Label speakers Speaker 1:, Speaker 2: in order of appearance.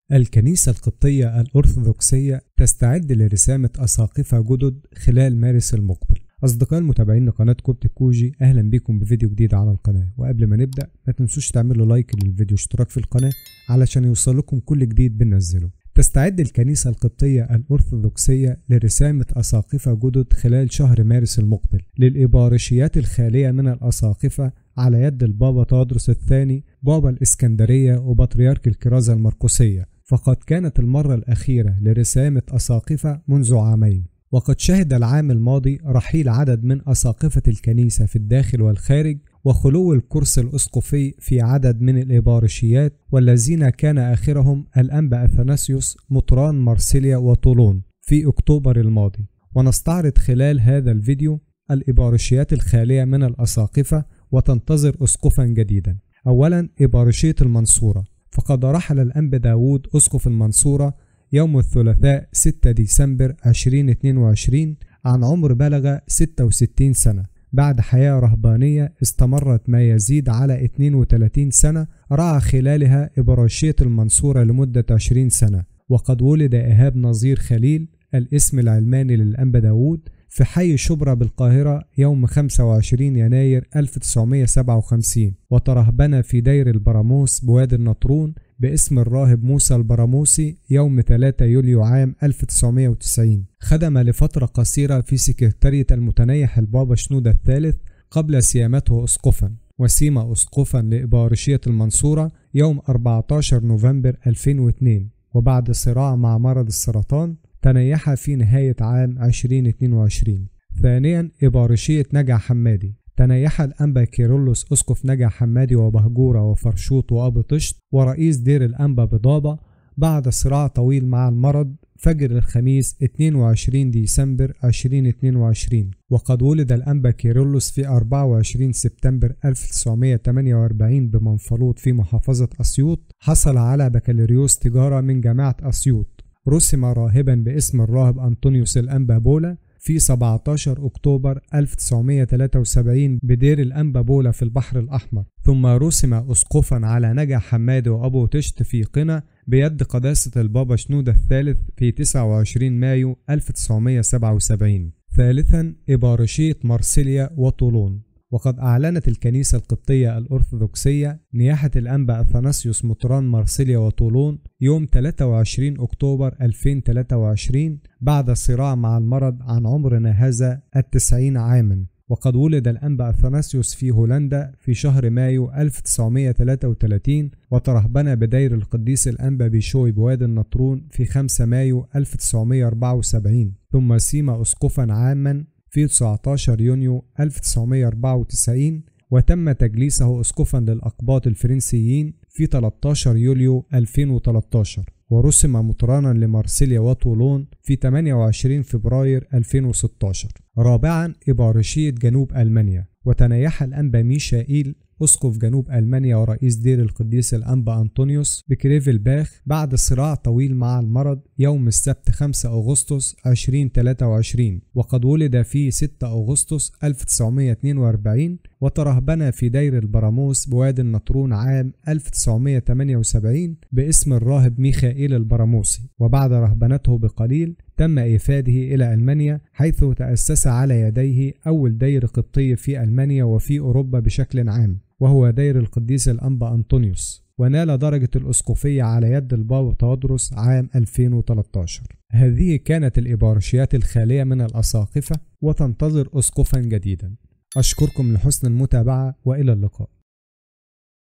Speaker 1: الكنيسة القبطية الأرثوذكسية تستعد لرسامة أساقفة جدد خلال مارس المقبل. أصدقاء المتابعين لقناة كوبتك كوجي، أهلا بكم بفيديو جديد على القناة. وقبل ما نبدأ ما تنسوش تعملوا لايك للفيديو واشتراك في القناة علشان يوصلكم كل جديد بننزله. تستعد الكنيسة القبطية الأرثوذكسية لرسامة أساقفة جدد خلال شهر مارس المقبل للإبارشيات الخالية من الأساقفة على يد البابا تودروس الثاني بابا الإسكندرية وبطريرك الكرازة المرقسية، فقد كانت المرة الأخيرة لرسامة أساقفة منذ عامين. وقد شهد العام الماضي رحيل عدد من أساقفة الكنيسة في الداخل والخارج، وخلو الكرسي الأسقفي في عدد من الإبارشيات، والذين كان آخرهم الأنبا أثناسيوس مطران مارسيليا وطولون في أكتوبر الماضي. ونستعرض خلال هذا الفيديو الإبارشيات الخالية من الأساقفة وتنتظر أسقفا جديدا. أولا إبارشية المنصورة، فقد رحل الأنبا داود أسقف المنصورة يوم الثلاثاء 6 ديسمبر 2022 عن عمر بلغ 66 سنة بعد حياة رهبانية استمرت ما يزيد على 32 سنة، رعى خلالها إبارشية المنصورة لمدة 20 سنة. وقد ولد إيهاب نظير خليل الاسم العلماني للأنبا داود في حي شبرا بالقاهرة يوم 25 يناير 1957، وترهبن في دير البراموس بوادي النطرون باسم الراهب موسى البراموسي يوم 3 يوليو عام 1990. خدم لفترة قصيرة في سكرتارية المتنيح البابا شنودة الثالث قبل سيامته أسقفا، وسيم أسقفا لإبارشية المنصورة يوم 14 نوفمبر 2002. وبعد صراع مع مرض السرطان تنيح في نهاية عام 2022. ثانيا إبارشية نجع حمادي، تنيح الأنبا كيرلس أسقف نجع حمادي وبهجورة وفرشوط وأبو طشت ورئيس دير الأنبا بضابة بعد صراع طويل مع المرض فجر الخميس 22 ديسمبر 2022. وقد ولد الأنبا كيرلس في 24 سبتمبر 1948 بمنفلوط في محافظة أسيوط. حصل على بكالوريوس تجارة من جامعة أسيوط. رسم راهبا باسم الراهب أنطونيوس الأنبا بولا في 17 أكتوبر 1973 بدير الأنبا بولا في البحر الأحمر، ثم رسم أسقفا على نجع حمادي وأبو طشت في قنا بيد قداسة البابا شنودة الثالث في 29 مايو 1977. ثالثا إبارشية مارسيليا وطولون، وقد أعلنت الكنيسة القبطية الأرثوذكسية نياحة الأنبا أثناسيوس مطران مارسيليا وطولون يوم 23 أكتوبر 2023 بعد صراع مع المرض عن عمرنا هذا 90 عاما. وقد ولد الأنبا أثناسيوس في هولندا في شهر مايو 1933، وترهبن بدير القديس الأنبا بيشوي بوادي النطرون في 5 مايو 1974، ثم سيم أسقفا عاما في 19 يونيو 1994، وتم تجليسه أسقفا للأقباط الفرنسيين في 13 يوليو 2013، ورسم مطرانا لمارسيليا وطولون في 28 فبراير 2016. رابعا إبارشية جنوب ألمانيا، وتنيح الأنبا ميشائيل أسقف جنوب ألمانيا ورئيس دير القديس الأنبا أنطونيوس بكريفلباخ بعد صراع طويل مع المرض يوم السبت 5 أغسطس 2023. وقد ولد في 6 أغسطس 1942، وترهبن في دير البراموس بوادي النطرون عام 1978 باسم الراهب ميخائيل البراموسي. وبعد رهبنته بقليل تم إيفاده إلى ألمانيا، حيث تأسس على يديه أول دير قبطي في ألمانيا وفي أوروبا بشكل عام، وهو دير القديس الأنبا أنطونيوس، ونال درجة الأسقفية على يد البابا تودروس عام 2013. هذه كانت الإبارشيات الخالية من الأساقفة، وتنتظر أسقفا جديدا. أشكركم لحسن المتابعة وإلى اللقاء.